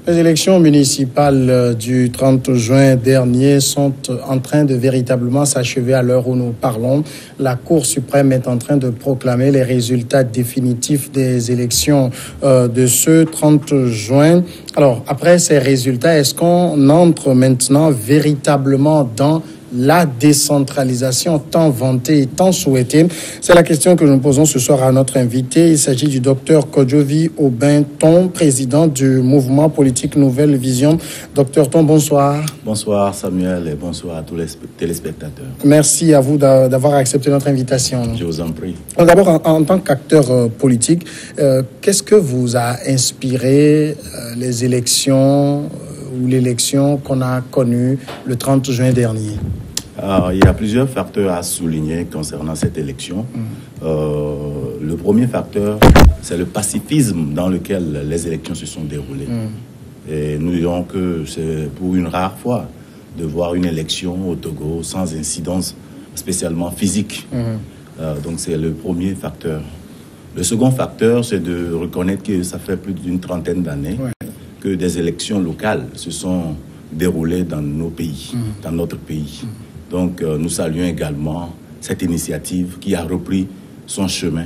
Les élections municipales du 30 juin dernier sont en train de véritablement s'achever à l'heure où nous parlons. La Cour suprême est en train de proclamer les résultats définitifs des élections de ce 30 juin. Alors, après ces résultats, est-ce qu'on entre maintenant véritablement dans la décentralisation tant vantée et tant souhaitée? C'est la question que nous posons ce soir à notre invité. Il s'agit du docteur Kodjovi Obin-Ton, président du mouvement politique Nouvelle Vision. Docteur Ton, bonsoir. Bonsoir Samuel et bonsoir à tous les téléspectateurs. Merci à vous d'avoir accepté notre invitation. Je vous en prie. D'abord, en tant qu'acteur politique, qu'est-ce que vous a inspiré les élections ou l'élection qu'on a connue le 30 juin dernier? Alors, il y a plusieurs facteurs à souligner concernant cette élection. Le premier facteur, c'est le pacifisme dans lequel les élections se sont déroulées. Et nous disons que c'est pour une rare fois de voir une élection au Togo sans incidence spécialement physique. Donc c'est le premier facteur. Le second facteur, c'est de reconnaître que ça fait plus d'une trentaine d'années que des élections locales se sont déroulées dans nos pays, dans notre pays. Donc nous saluons également cette initiative qui a repris son chemin.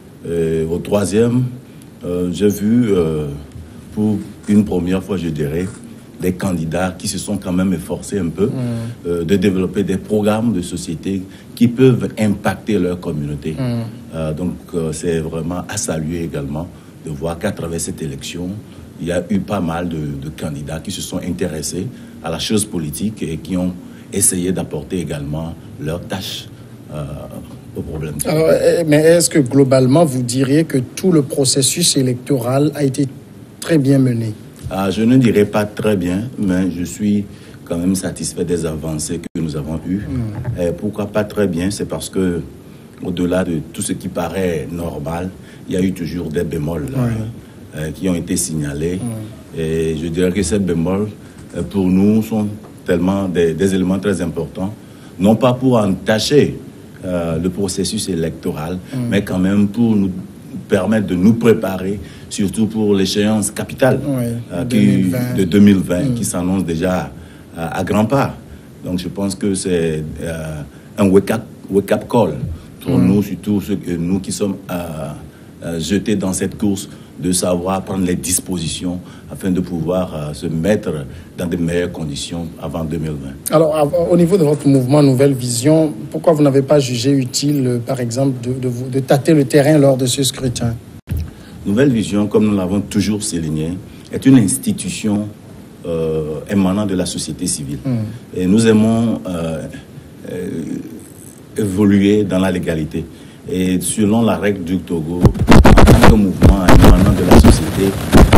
Au troisième, j'ai vu pour une première fois, je dirais, des candidats qui se sont quand même efforcés un peu de développer des programmes de société qui peuvent impacter leur communauté. Donc c'est vraiment à saluer également de voir qu'à travers cette élection, il y a eu pas mal de candidats qui se sont intéressés à la chose politique et qui ont essayé d'apporter également leur tâche au problème. Alors, mais est-ce que globalement, vous diriez que tout le processus électoral a été très bien mené? Je ne dirais pas très bien, mais je suis quand même satisfait des avancées que nous avons eues. Et pourquoi pas très bien? C'est parce que, au-delà de tout ce qui paraît normal, il y a eu toujours des bémols qui ont été signalés. Et je dirais que ces bémols, pour nous, sont tellement des éléments très importants, non pas pour entacher le processus électoral, mais quand même pour nous permettre de nous préparer, surtout pour l'échéance capitale de 2020 qui s'annonce déjà à grands pas. Donc je pense que c'est un wake-up call pour nous, surtout nous qui sommes jetés dans cette course, de savoir prendre les dispositions afin de pouvoir se mettre dans de meilleures conditions avant 2020. Alors, au niveau de votre mouvement Nouvelle Vision, pourquoi vous n'avez pas jugé utile, par exemple, de tâter le terrain lors de ce scrutin? Nouvelle Vision, comme nous l'avons toujours souligné, est une institution émanant de la société civile. Et nous aimons évoluer dans la légalité. Et selon la règle du Togo, en tant que mouvement émanant de la société,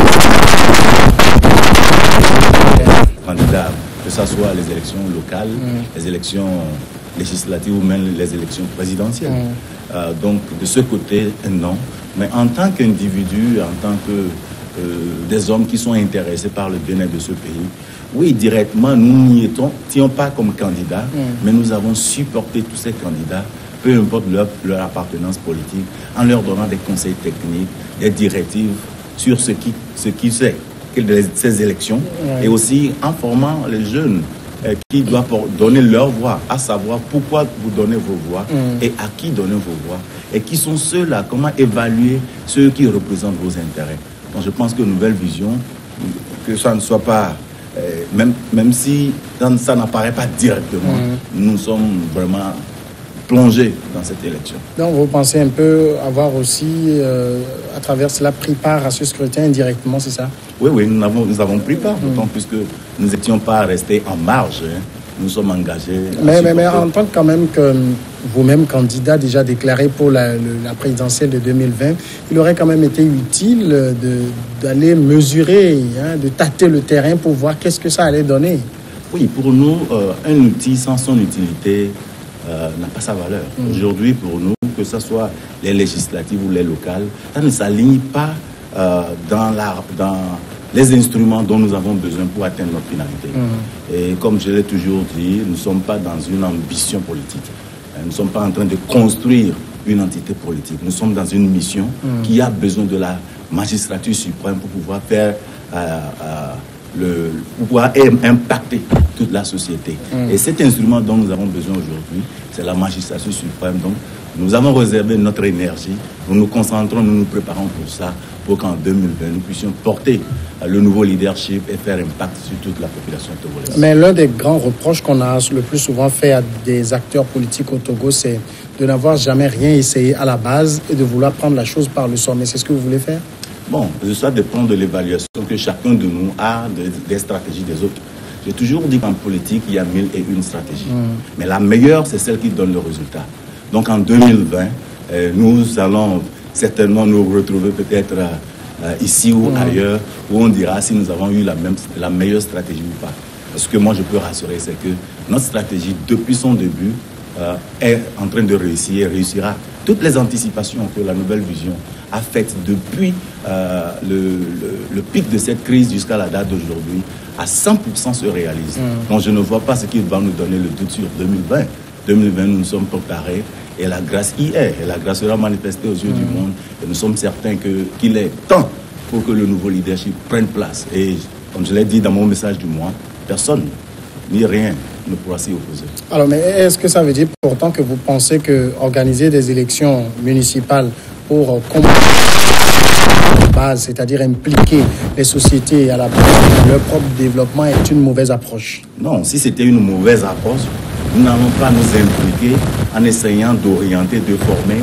candidat, que ce soit les élections locales, les élections législatives ou même les élections présidentielles. Donc de ce côté, non. Mais en tant qu'individu, en tant que des hommes qui sont intéressés par le bien-être de ce pays, oui, directement, nous n'y étions pas comme candidats, mais nous avons supporté tous ces candidats, peu importe leur appartenance politique, en leur donnant des conseils techniques, des directives sur ce qui c'est ces élections, et aussi en formant les jeunes qui doivent donner leur voix, à savoir pourquoi vous donnez vos voix et à qui donner vos voix, et qui sont ceux-là, comment évaluer ceux qui représentent vos intérêts. Donc je pense que Nouvelle Vision, que ça ne soit pas, même si ça n'apparaît pas directement, nous sommes vraiment plongés dans cette élection. Donc vous pensez un peu avoir aussi, à travers cela, pris part à ce scrutin indirectement, c'est ça? Oui, nous avons pris part, d'autant puisque nous n'étions pas restés en marge. Nous sommes engagés. Mais en tant que quand même que vous-même candidat déjà déclaré pour la présidentielle de 2020, il aurait quand même été utile d'aller mesurer, de tâter le terrain pour voir qu'est-ce que ça allait donner. Oui, pour nous, un outil sans son utilité n'a pas sa valeur. Aujourd'hui, pour nous, que ce soit les législatives ou les locales, ça ne s'aligne pas dans les instruments dont nous avons besoin pour atteindre notre finalité. Et comme je l'ai toujours dit, nous ne sommes pas dans une ambition politique. Nous ne sommes pas en train de construire une entité politique. Nous sommes dans une mission qui a besoin de la magistrature suprême pour pouvoir faire pouvoir impacter toute la société. Et cet instrument dont nous avons besoin aujourd'hui, c'est la magistrature suprême. Donc, nous avons réservé notre énergie, nous nous concentrons, nous nous préparons pour ça, pour qu'en 2020, nous puissions porter le nouveau leadership et faire impact sur toute la population togolaise. Mais l'un des grands reproches qu'on a le plus souvent fait à des acteurs politiques au Togo, c'est de n'avoir jamais rien essayé à la base et de vouloir prendre la chose par le sommet. C'est ce que vous voulez faire? Bon, ça dépend de l'évaluation que chacun de nous a des stratégies des autres. J'ai toujours dit qu'en politique, il y a 1001 stratégies. Mais la meilleure, c'est celle qui donne le résultat. Donc en 2020, nous allons certainement nous retrouver peut-être ici ou ailleurs, où on dira si nous avons eu la meilleure stratégie ou pas. Ce que moi je peux rassurer, c'est que notre stratégie, depuis son début, est en train de réussir et réussira. Toutes les anticipations que la nouvelle vision a faites depuis le pic de cette crise jusqu'à la date d'aujourd'hui, à 100% se réalisent. Donc je ne vois pas ce qui va nous donner le doute sur 2020. 2020, nous nous sommes préparés et la grâce y est. Et la grâce sera manifestée aux yeux du monde. Et nous sommes certains qu'il est temps pour que le nouveau leadership prenne place. Et comme je l'ai dit dans mon message du mois, personne ni rien ne pourra s'y opposer. Alors, mais est-ce que ça veut dire pourtant que vous pensez que organiser des élections municipales pour base, c'est-à-dire impliquer les sociétés à la base de leur propre développement, est une mauvaise approche? Non, si c'était une mauvaise approche, nous n'allons pas nous impliquer en essayant d'orienter, de former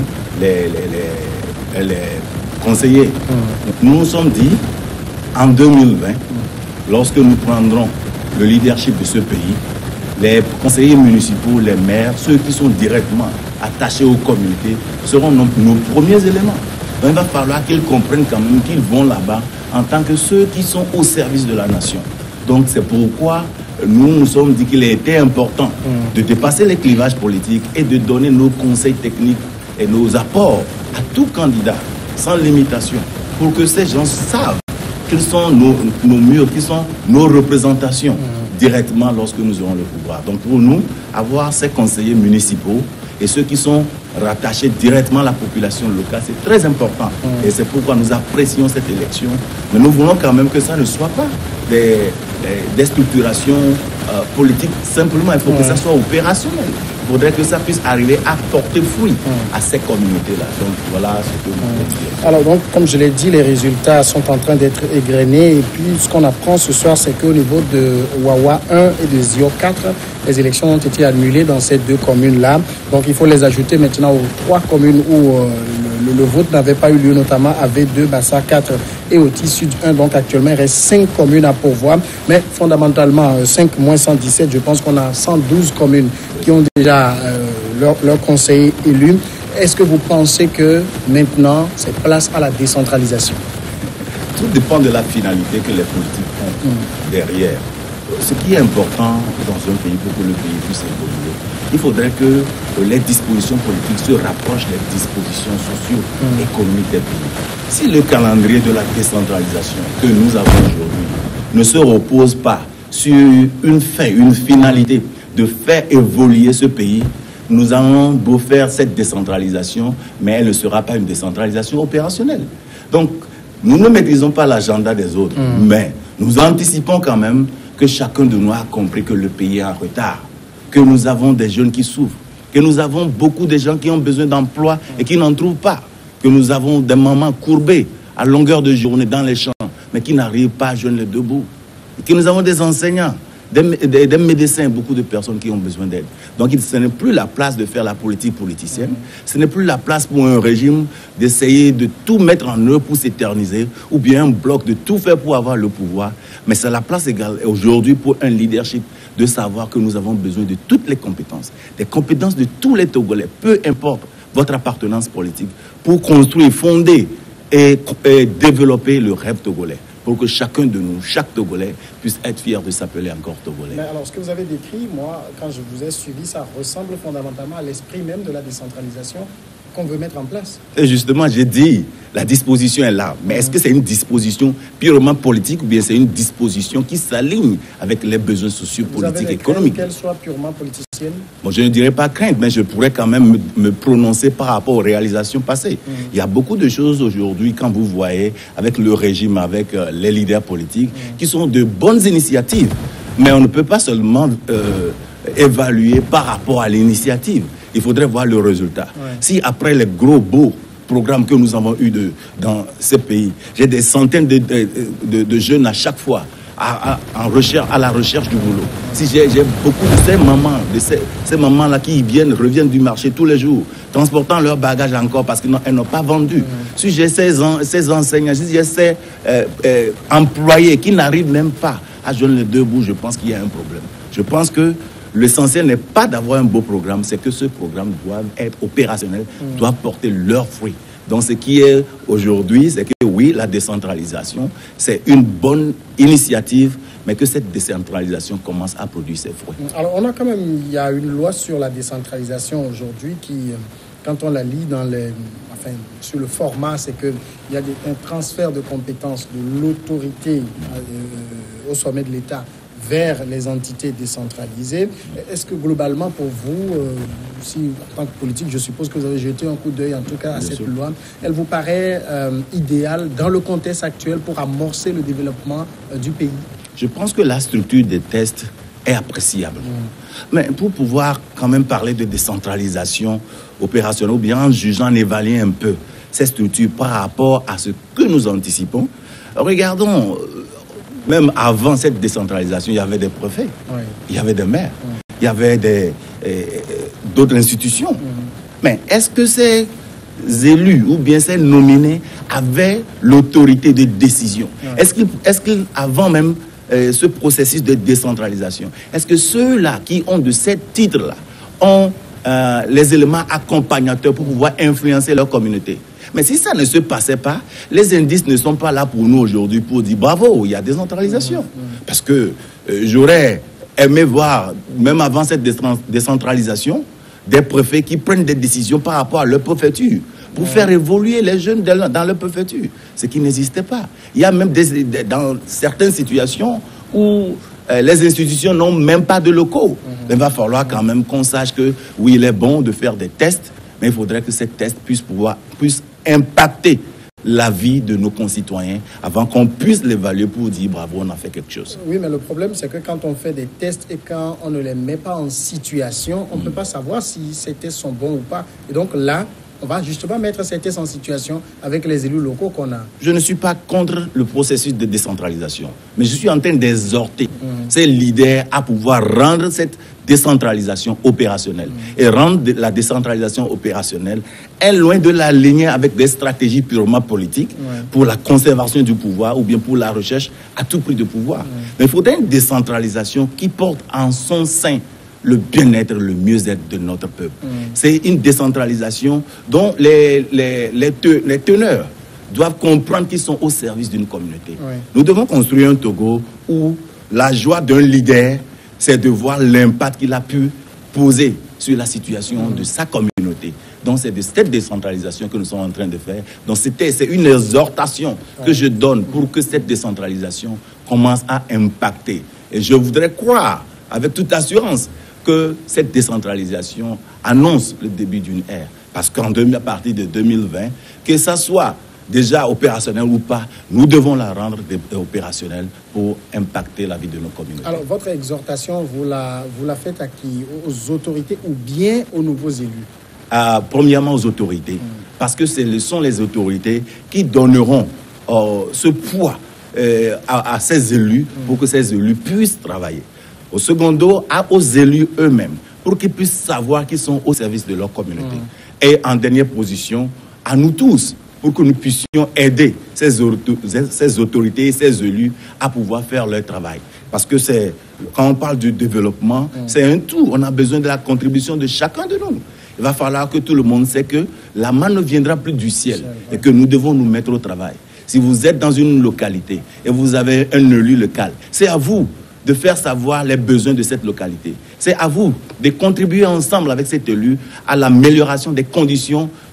les conseillers. Nous nous sommes dit, en 2020, lorsque nous prendrons le leadership de ce pays, les conseillers municipaux, les maires, ceux qui sont directement attachés aux communautés, seront nos premiers éléments. Donc il va falloir qu'ils comprennent quand même qu'ils vont là-bas en tant que ceux qui sont au service de la nation. Donc c'est pourquoi nous nous sommes dit qu'il était important de dépasser les clivages politiques et de donner nos conseils techniques et nos apports à tout candidat, sans limitation, pour que ces gens savent quels sont nos murs, quelles sont nos représentations directement lorsque nous aurons le pouvoir. Donc pour nous, avoir ces conseillers municipaux et ceux qui sont rattachés directement à la population locale, c'est très important. Et c'est pourquoi nous apprécions cette élection. Mais nous voulons quand même que ça ne soit pas des structurations politiques. Simplement, il faut que ça soit opérationnel. Il faudrait que ça puisse arriver à porter fruit à ces communautés-là. Donc voilà ce que nous voulons dire. Alors donc, comme je l'ai dit, les résultats sont en train d'être égrenés. Et puis, ce qu'on apprend ce soir, c'est qu'au niveau de Wawa 1 et de Zio 4, les élections ont été annulées dans ces deux communes-là. Donc, il faut les ajouter maintenant aux 3 communes où le vote n'avait pas eu lieu, notamment à V2, Bassa 4 et Oti Sud 1. Donc, actuellement, il reste 5 communes à pourvoir. Mais fondamentalement, 5 moins 117, je pense qu'on a 112 communes qui ont déjà leur conseiller élu. Est-ce que vous pensez que maintenant, c'est place à la décentralisation? Tout dépend de la finalité que les politiques ont derrière. Ce qui est important dans un pays pour que le pays puisse évoluer, il faudrait que les dispositions politiques se rapprochent des dispositions socio-économiques des pays. Si le calendrier de la décentralisation que nous avons aujourd'hui ne se repose pas sur une fin, une finalité de faire évoluer ce pays, nous allons beau faire cette décentralisation, mais elle ne sera pas une décentralisation opérationnelle. Donc, nous ne maîtrisons pas l'agenda des autres, mais nous anticipons quand même que chacun de nous a compris que le pays est en retard, que nous avons des jeunes qui souffrent, que nous avons beaucoup de gens qui ont besoin d'emploi et qui n'en trouvent pas, que nous avons des mamans courbées à longueur de journée dans les champs, mais qui n'arrivent pas à joindre les deux bouts, et que nous avons des enseignants, des médecins, beaucoup de personnes qui ont besoin d'aide. Donc ce n'est plus la place de faire la politique politicienne, ce n'est plus la place pour un régime d'essayer de tout mettre en œuvre pour s'éterniser, ou bien un bloc de tout faire pour avoir le pouvoir, mais c'est la place égale aujourd'hui pour un leadership de savoir que nous avons besoin de toutes les compétences, des compétences de tous les Togolais, peu importe votre appartenance politique, pour construire, fonder et développer le rêve togolais, pour que chacun de nous, chaque Togolais, puisse être fier de s'appeler encore Togolais. Mais alors, ce que vous avez décrit, moi, quand je vous ai suivi, ça ressemble fondamentalement à l'esprit même de la décentralisation. qu'on veut mettre en place. Et justement, j'ai dit, la disposition est là. Mais est-ce que c'est une disposition purement politique ou bien c'est une disposition qui s'aligne avec les besoins sociaux, politiques, économiques? Qu'elle soit purement politicienne? Bon, je ne dirais pas crainte, mais je pourrais quand même me prononcer par rapport aux réalisations passées. Il y a beaucoup de choses aujourd'hui, quand vous voyez, avec le régime, avec les leaders politiques, qui sont de bonnes initiatives. Mais on ne peut pas seulement évaluer par rapport à l'initiative. Il faudrait voir le résultat. Si après les gros beaux programmes que nous avons eus dans ce pays, j'ai des centaines de jeunes à chaque fois à la recherche du boulot. Si j'ai beaucoup de ces mamans-là qui reviennent du marché tous les jours, transportant leur bagage encore parce qu'elles n'ont pas vendu. Si j'ai ces enseignants, si j'ai ces employés qui n'arrivent même pas à joindre les deux bouts, je pense qu'il y a un problème. Je pense que l'essentiel n'est pas d'avoir un beau programme, c'est que ce programme doit être opérationnel, doit porter leurs fruits. Donc ce qui est aujourd'hui, c'est que oui, la décentralisation, c'est une bonne initiative, mais que cette décentralisation commence à produire ses fruits. Alors il y a une loi sur la décentralisation aujourd'hui qui, quand on la lit sur le format, c'est qu'il y a un transfert de compétences de l'autorité au sommet de l'État vers les entités décentralisées. Est-ce que globalement pour vous, si en tant que politique, je suppose que vous avez jeté un coup d'œil en tout cas à cette loi, elle vous paraît idéale dans le contexte actuel pour amorcer le développement du pays? Je pense que la structure des tests est appréciable. Mais pour pouvoir quand même parler de décentralisation opérationnelle, ou bien en jugeant, en évaluant un peu ces structures par rapport à ce que nous anticipons, regardons. Même avant cette décentralisation, il y avait des préfets, il y avait des maires, il y avait d'autres institutions. Mais est-ce que ces élus ou bien ces nominés avaient l'autorité de décision? Est-ce qu'avant même ce processus de décentralisation, est-ce que ceux-là qui ont de ces titres-là ont les éléments accompagnateurs pour pouvoir influencer leur communauté? Mais si ça ne se passait pas, les indices ne sont pas là pour nous aujourd'hui pour dire bravo, il y a décentralisation. Parce que j'aurais aimé voir, même avant cette décentralisation, des préfets qui prennent des décisions par rapport à leur préfecture pour faire évoluer les jeunes dans leur préfecture, ce qui n'existait pas. Il y a même dans certaines situations où les institutions n'ont même pas de locaux. Il va falloir quand même qu'on sache que oui, il est bon de faire des tests, mais il faudrait que ces tests puissent impacter la vie de nos concitoyens avant qu'on puisse l'évaluer pour dire bravo, on a fait quelque chose. Oui, mais le problème, c'est que quand on fait des tests et quand on ne les met pas en situation, on ne peut pas savoir si ces tests sont bons ou pas. Et donc là, on va justement mettre ces tests en situation avec les élus locaux qu'on a. Je ne suis pas contre le processus de décentralisation, mais je suis en train d'exhorter ces leaders à pouvoir rendre cette décentralisation opérationnelle. Et rendre la décentralisation opérationnelle est loin de l'aligner avec des stratégies purement politiques pour la conservation du pouvoir ou bien pour la recherche à tout prix de pouvoir. Mais il faudrait une décentralisation qui porte en son sein le bien-être, le mieux-être de notre peuple. C'est une décentralisation dont les teneurs doivent comprendre qu'ils sont au service d'une communauté. Nous devons construire un Togo où la joie d'un leader, c'est de voir l'impact qu'il a pu poser sur la situation de sa communauté. Donc c'est de cette décentralisation que nous sommes en train de faire. Donc c'est une exhortation que je donne pour que cette décentralisation commence à impacter. Et je voudrais croire avec toute assurance que cette décentralisation annonce le début d'une ère. Parce qu'à partir de 2020, que ça soit déjà opérationnel ou pas, nous devons la rendre opérationnelle pour impacter la vie de nos communautés. Alors, votre exhortation, vous la faites à qui? Aux autorités ou bien aux nouveaux élus? Premièrement, aux autorités. Parce que ce sont les autorités qui donneront ce poids à ces élus pour que ces élus puissent travailler. Au secondo, aux élus eux-mêmes, pour qu'ils puissent savoir qu'ils sont au service de leur communauté. Et en dernière position, à nous tous, pour que nous puissions aider ces autorités et ces élus à pouvoir faire leur travail. Parce que quand on parle du développement, c'est un tout. On a besoin de la contribution de chacun de nous. Il va falloir que tout le monde sait que la main ne viendra plus du ciel et que nous devons nous mettre au travail. Si vous êtes dans une localité et vous avez un élu local, c'est à vous de faire savoir les besoins de cette localité. C'est à vous de contribuer ensemble avec cet élu à l'amélioration des conditions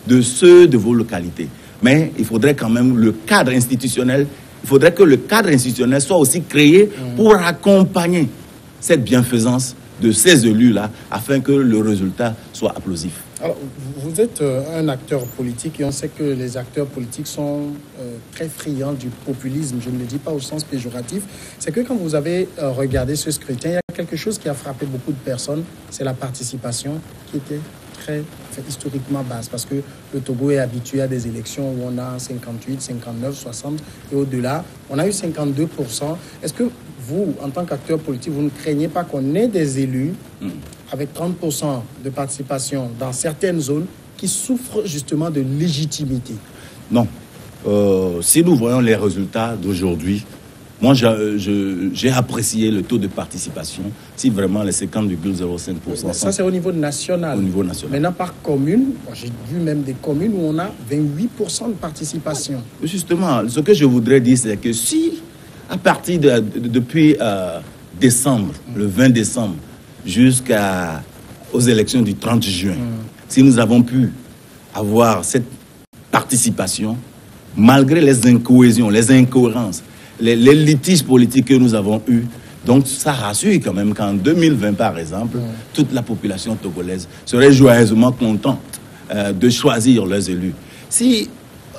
de ceux de vos localités. Mais il faudrait quand même le cadre institutionnel, il faudrait que le cadre institutionnel soit aussi créé pour accompagner cette bienfaisance de ces élus-là, afin que le résultat soit applausif. Alors, vous êtes un acteur politique et on sait que les acteurs politiques sont très friands du populisme. Je ne le dis pas au sens péjoratif. C'est que quand vous avez regardé ce scrutin, il y a quelque chose qui a frappé beaucoup de personnes, c'est la participation qui était historiquement basse, parce que le Togo est habitué à des élections où on a 58, 59, 60 et au-delà. On a eu 52%. Est-ce que vous, en tant qu'acteur politique, vous ne craignez pas qu'on ait des élus avec 30% de participation dans certaines zones qui souffrent justement de légitimité? Non. Si nous voyons les résultats d'aujourd'hui, moi, j'ai apprécié le taux de participation. Si vraiment les 50,05%... Ça, c'est au niveau national. Au niveau national. Maintenant, par commune, j'ai vu même des communes où on a 28% de participation. Justement, ce que je voudrais dire, c'est que si, à partir depuis décembre, le 20 décembre, jusqu'aux élections du 30 juin, si nous avons pu avoir cette participation, malgré les incohésions, les incohérences, les litiges politiques que nous avons eus, donc ça rassure quand même qu'en 2020, par exemple, toute la population togolaise serait joyeusement contente de choisir leurs élus. Si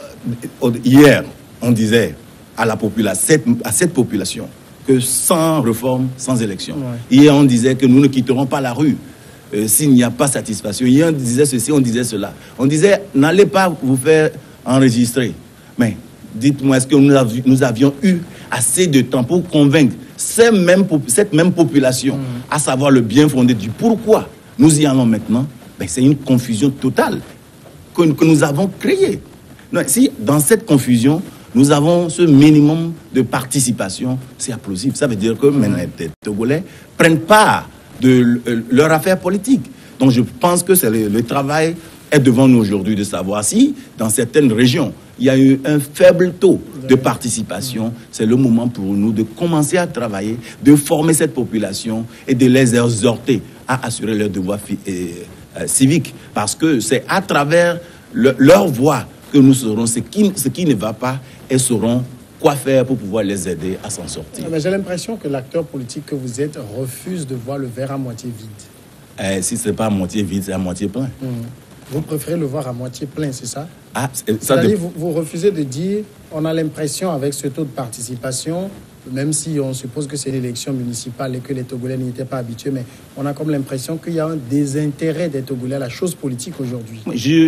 hier, on disait à cette population que sans réforme, sans élection, hier on disait que nous ne quitterons pas la rue s'il n'y a pas satisfaction. Hier on disait ceci, on disait cela. On disait, n'allez pas vous faire enregistrer. Mais dites-moi, est-ce que nous avions eu assez de temps pour convaincre cette même population, à savoir le bien fondé du pourquoi nous y allons maintenant? Ben, c'est une confusion totale que nous avons créée. Si dans cette confusion, nous avons ce minimum de participation, c'est applaudissable. Ça veut dire que maintenant les Togolais prennent part de leur affaire politique. Donc je pense que c'est le travail est devant nous aujourd'hui de savoir si dans certaines régions il y a eu un faible taux de participation. C'est le moment pour nous de commencer à travailler, de former cette population et de les exhorter à assurer leurs devoirs civiques. Parce que c'est à travers leur voix que nous saurons ce qui ne va pas et saurons quoi faire pour pouvoir les aider à s'en sortir. Mais j'ai l'impression que l'acteur politique que vous êtes refuse de voir le verre à moitié vide. Si ce n'est pas à moitié vide, c'est à moitié plein. Vous préférez le voir à moitié plein, c'est ça? C'est-à-dire, vous refusez de dire, on a l'impression avec ce taux de participation, même si on suppose que c'est l'élection municipale et que les Togolais n'y étaient pas habitués, mais on a comme l'impression qu'il y a un désintérêt des Togolais à la chose politique aujourd'hui.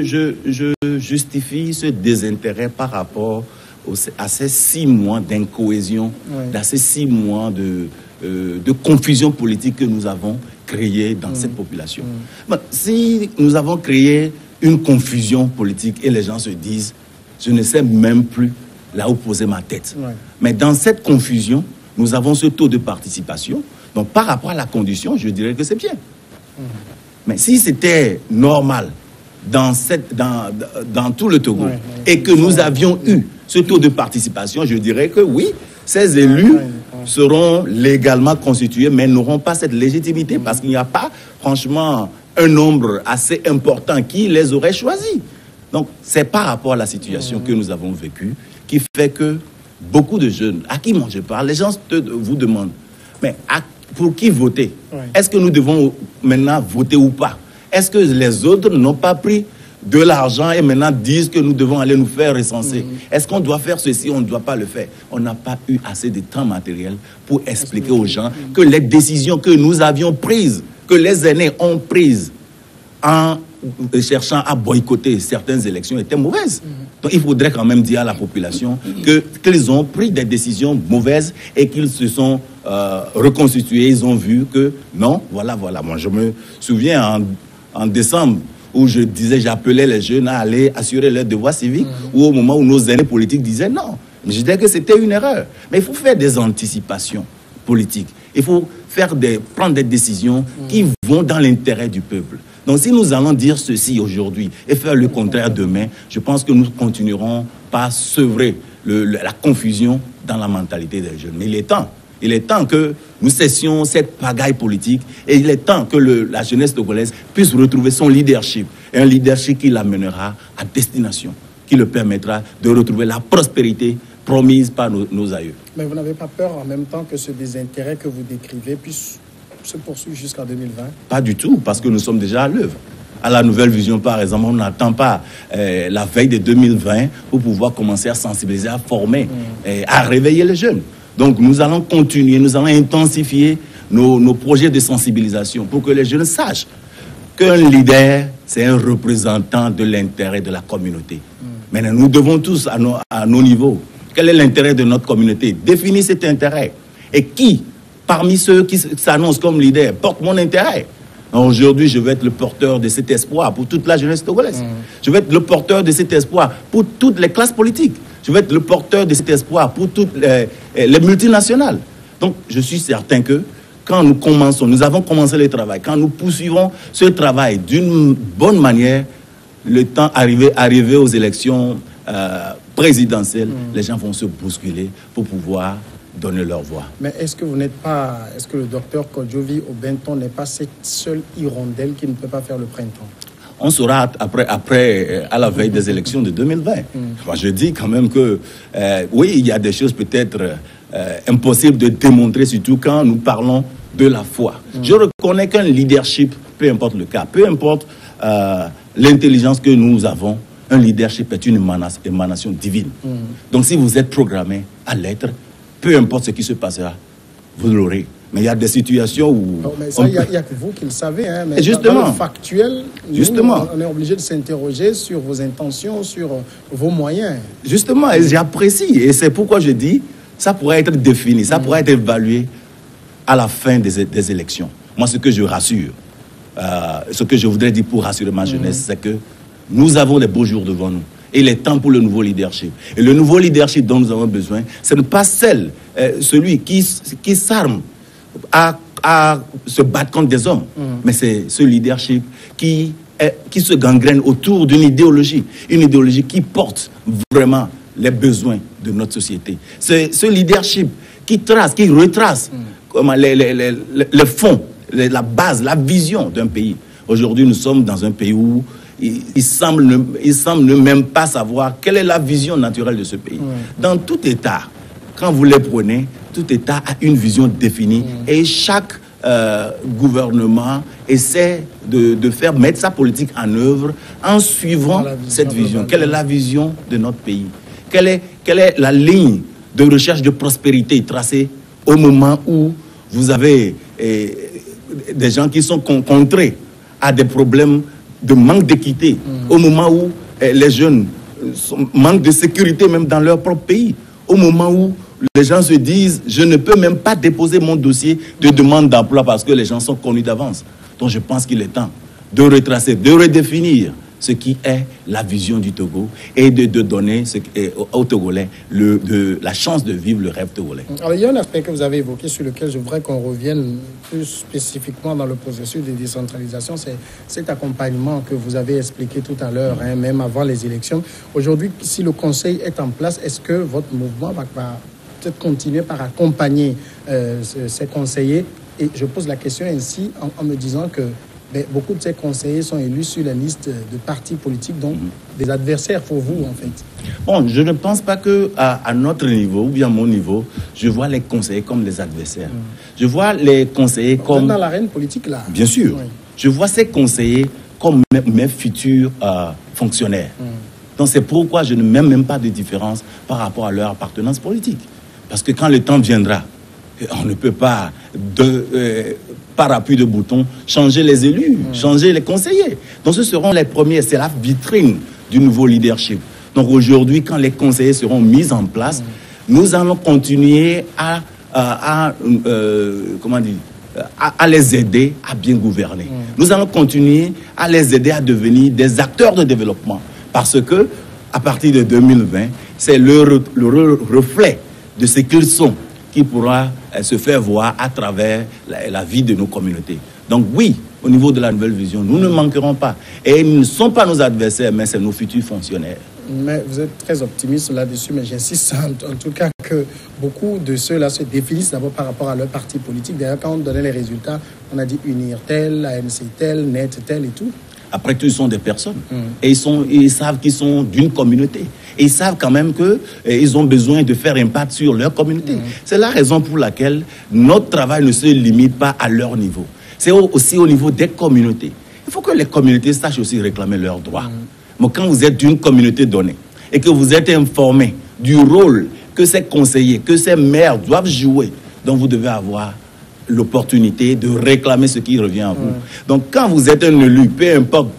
Je justifie ce désintérêt par rapport à ces 6 mois d'incohésion, à ces 6 mois de confusion politique que nous avons créé dans cette population. Si nous avons créé une confusion politique et les gens se disent, je ne sais même plus là où poser ma tête. Mais dans cette confusion, nous avons ce taux de participation. Donc par rapport à la condition, je dirais que c'est bien. Mais si c'était normal dans tout le Togo et que nous avions eu ce taux de participation, je dirais que oui, ces élus seront légalement constitués, mais n'auront pas cette légitimité parce qu'il n'y a pas, franchement, un nombre assez important qui les aurait choisis. Donc, c'est par rapport à la situation que nous avons vécue qui fait que beaucoup de jeunes, à qui moi je parle, les gens vous demandent, mais pour qui voter? Est-ce que nous devons maintenant voter ou pas? Est-ce que les autres n'ont pas pris de l'argent et maintenant disent que nous devons aller nous faire recenser? Est-ce qu'on doit faire ceci, on ne doit pas le faire? On n'a pas eu assez de temps matériel pour expliquer aux gens que les décisions que nous avions prises, que les aînés ont prises en cherchant à boycotter certaines élections étaient mauvaises. Donc il faudrait quand même dire à la population qu'ils ont pris des décisions mauvaises et qu'ils se sont reconstitués. Ils ont vu que non, voilà. Moi je me souviens en décembre où je disais, j'appelais les jeunes à aller assurer leurs devoirs civiques, ou au moment où nos aînés politiques disaient non. Je disais que c'était une erreur. Mais il faut faire des anticipations politiques. Il faut prendre des décisions qui vont dans l'intérêt du peuple. Donc si nous allons dire ceci aujourd'hui et faire le contraire demain, je pense que nous continuerons par sevrer la confusion dans la mentalité des jeunes. Mais il est temps que nous cessions cette pagaille politique et il est temps que la jeunesse togolaise puisse retrouver son leadership. et un leadership qui l'amènera à destination, qui le permettra de retrouver la prospérité promise par nos aïeux. Mais vous n'avez pas peur en même temps que ce désintérêt que vous décrivez puisse se poursuivre jusqu'en 2020? Pas du tout, parce que nous sommes déjà à l'œuvre. À la nouvelle vision, par exemple, on n'attend pas la veille de 2020 pour pouvoir commencer à sensibiliser, à former, à réveiller les jeunes. Donc nous allons continuer, nous allons intensifier nos projets de sensibilisation pour que les jeunes sachent qu'un leader, c'est un représentant de l'intérêt de la communauté. Maintenant, nous devons tous, à nos niveaux, quel est l'intérêt de notre communauté? Définir cet intérêt. Et qui, parmi ceux qui s'annoncent comme leader, porte mon intérêt? Aujourd'hui, je vais être le porteur de cet espoir pour toute la jeunesse togolaise. Je vais être le porteur de cet espoir pour toutes les classes politiques. Je vais être le porteur de cet espoir pour toutes les multinationales. Donc, je suis certain que quand nous avons commencé le travail, quand nous poursuivons ce travail d'une bonne manière, le temps arrivé aux élections présidentielles, les gens vont se bousculer pour pouvoir donner leur voix. Mais est-ce que le docteur Kodjovi Obenton n'est pas cette seule hirondelle qui ne peut pas faire le printemps? On saura après à la veille des élections de 2020. Moi, je dis quand même que, oui, il y a des choses peut-être impossibles de démontrer, surtout quand nous parlons de la foi. Je reconnais qu'un leadership, peu importe le cas, peu importe l'intelligence que nous avons, un leadership est une émanation divine. Donc, si vous êtes programmé à l'être, peu importe ce qui se passera, vous l'aurez. Mais il y a des situations où... Non, mais ça, il n'y a que vous qui le savez. Hein, mais justement, dans le factuel, on est obligé de s'interroger sur vos intentions, sur vos moyens. Justement, et j'apprécie. Et c'est pourquoi je dis, ça pourrait être défini, ça pourrait être évalué à la fin des élections. Moi, ce que je rassure, ce que je voudrais dire pour rassurer ma jeunesse, c'est que nous avons des beaux jours devant nous. Et il est temps pour le nouveau leadership. Et le nouveau leadership dont nous avons besoin, ce n'est pas celui qui s'arme à se battre contre des hommes, mais c'est ce leadership qui se gangrène autour d'une idéologie, une idéologie qui porte vraiment les besoins de notre société. C'est ce leadership qui retrace les fonds, la base, la vision d'un pays. Aujourd'hui, nous sommes dans un pays où il semble ne même pas savoir quelle est la vision naturelle de ce pays. Dans tout État, quand vous les prenez, tout État a une vision définie et chaque gouvernement essaie de faire mettre sa politique en œuvre en suivant cette vision. Quelle est la vision de notre pays? Quelle est la ligne de recherche de prospérité tracée au moment où vous avez des gens qui sont confrontés à des problèmes de manque d'équité, au moment où les jeunes manquent de sécurité même dans leur propre pays, au moment où les gens se disent « je ne peux même pas déposer mon dossier de demande d'emploi parce que les gens sont connus d'avance ». Donc je pense qu'il est temps de retracer, de redéfinir ce qui est la vision du Togo et de donner aux Togolais la chance de vivre le rêve togolais. Alors, il y a un aspect que vous avez évoqué sur lequel je voudrais qu'on revienne plus spécifiquement dans le processus de décentralisation, c'est cet accompagnement que vous avez expliqué tout à l'heure, même avant les élections. Aujourd'hui, si le Conseil est en place, est-ce que votre mouvement va peut-être continuer par accompagner ces conseillers? Et je pose la question ainsi en me disant que beaucoup de ces conseillers sont élus sur la liste de partis politiques, donc des adversaires pour vous, en fait. Bon, je ne pense pas qu'à notre niveau, ou bien à mon niveau, je vois les conseillers comme les adversaires. Je vois les conseillers comme... Vous êtes dans l'arène politique, là. Bien sûr. Oui. Je vois ces conseillers comme mes futurs fonctionnaires. Donc c'est pourquoi je ne mets même pas de différence par rapport à leur appartenance politique. Parce que quand le temps viendra, on ne peut pas, par appui de bouton, changer les élus, changer les conseillers. Donc ce seront les premiers, c'est la vitrine du nouveau leadership. Donc aujourd'hui, quand les conseillers seront mis en place, nous allons continuer à les aider à bien gouverner. Nous allons continuer à les aider à devenir des acteurs de développement. Parce que, à partir de 2020, c'est le reflet de ce qu'ils sont qui pourra se faire voir à travers la vie de nos communautés. Donc oui, au niveau de la nouvelle vision, nous ne manquerons pas. Et ils ne sont pas nos adversaires, mais c'est nos futurs fonctionnaires. Mais vous êtes très optimiste là-dessus, mais j'insiste en tout cas que beaucoup de ceux-là se définissent d'abord par rapport à leur parti politique. D'ailleurs, quand on donnait les résultats, on a dit unir tel, ANC tel, net tel et tout. Après tout, ils sont des personnes. Et ils savent qu'ils sont d'une communauté. Et ils savent quand même qu'ils ont besoin de faire impact sur leur communauté. C'est la raison pour laquelle notre travail ne se limite pas à leur niveau. C'est aussi au niveau des communautés. Il faut que les communautés sachent aussi réclamer leurs droits. Mais quand vous êtes d'une communauté donnée et que vous êtes informé du rôle que ces conseillers, que ces maires doivent jouer, donc vous devez avoir l'opportunité de réclamer ce qui revient à vous. Donc quand vous êtes un élu, peu importe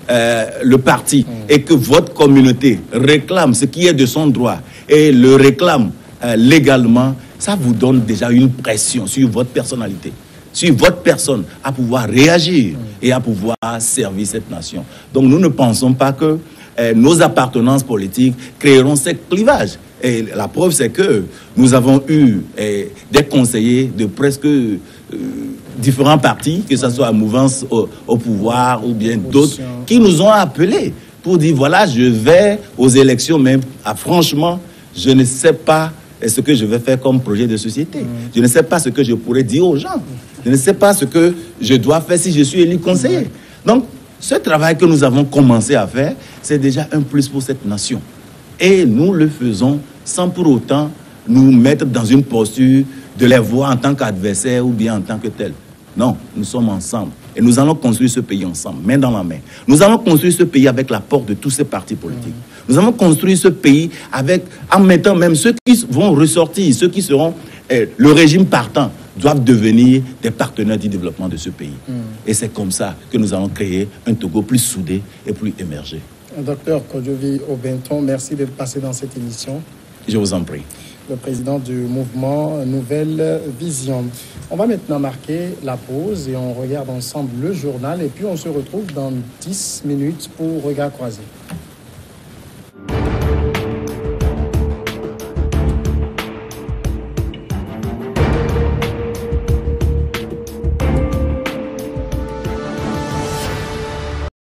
le parti, et que votre communauté réclame ce qui est de son droit et le réclame légalement, ça vous donne déjà une pression sur votre personnalité, sur votre personne, à pouvoir réagir et à pouvoir servir cette nation. Donc nous ne pensons pas que nos appartenances politiques créeront ces clivages. Et la preuve, c'est que nous avons eu des conseillers de presque différents partis, que ce soit la mouvance au pouvoir ou bien d'autres, qui nous ont appelés pour dire, voilà, je vais aux élections, mais franchement, je ne sais pas ce que je vais faire comme projet de société. Je ne sais pas ce que je pourrais dire aux gens. Je ne sais pas ce que je dois faire si je suis élu conseiller. Donc, ce travail que nous avons commencé à faire, c'est déjà un plus pour cette nation. Et nous le faisons sans pour autant nous mettre dans une posture de les voir en tant qu'adversaires ou bien en tant que tels. Non, nous sommes ensemble. Et nous allons construire ce pays ensemble, main dans la main. Nous allons construire ce pays avec l'apport de tous ces partis politiques. Nous allons construire ce pays en mettant même ceux qui vont ressortir, ceux qui seront le régime partant, doivent devenir des partenaires du développement de ce pays. Et c'est comme ça que nous allons créer un Togo plus soudé et plus émergé. Docteur Kodjovi Obenton, merci d'être passé dans cette émission. Je vous en prie. Le président du mouvement Nouvelle Vision. On va maintenant marquer la pause et on regarde ensemble le journal et puis on se retrouve dans 10 minutes pour Regard Croisé.